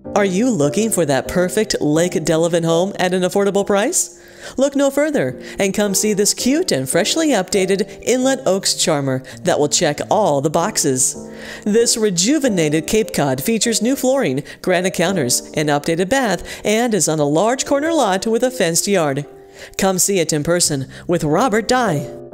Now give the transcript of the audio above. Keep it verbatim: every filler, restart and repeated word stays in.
Are you looking for that perfect Lake Delavan home at an affordable price? Look no further and come see this cute and freshly updated Inlet Oaks Charmer that will check all the boxes. This rejuvenated Cape Cod features new flooring, granite counters, an updated bath, and is on a large corner lot with a fenced yard. Come see it in person with Robert Dye.